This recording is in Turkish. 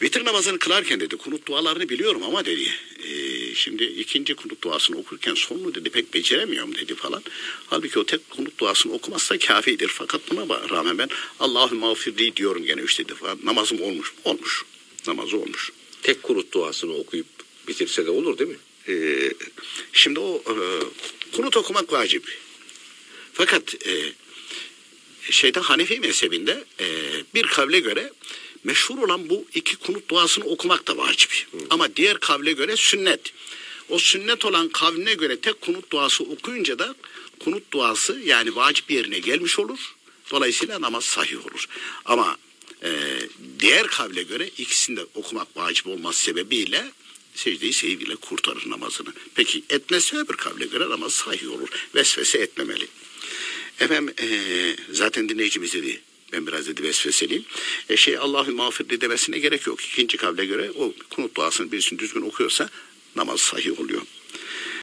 Vitir namazını kılarken dedi kunut dualarını biliyorum ama dedi şimdi ikinci kunut duasını okurken sonunu dedi pek beceremiyorum dedi falan. Halbuki o tek kunut duasını okumazsa kafidir. Fakat buna rağmen ben Allahü mağfirli diyorum gene işte dedi falan. Namazım olmuş. Olmuş. Namazı olmuş. Tek kunut duasını okuyup bitirse de olur değil mi? Şimdi o kunut okumak vacip. Fakat Hanefi mezhebinde bir kavle göre meşhur olan bu iki kunut duasını okumak da vacip. Ama diğer kavle göre sünnet. O sünnet olan kavline göre tek kunut duası okuyunca da kunut duası yani vacip yerine gelmiş olur. Dolayısıyla namaz sahih olur. Ama diğer kavle göre ikisini de okumak vacip olması sebebiyle secde-i sehviyle kurtarır namazını. Peki etmezse öbür kavle göre namaz sahih olur. Vesvese etmemeli. Efendim zaten dinleyicimiz dedi. Ben biraz dedi vesveseliyim. Allahü mağfirli demesine gerek yok. İkinci kavle göre o kunut duasını birisini düzgün okuyorsa namaz sahih oluyor.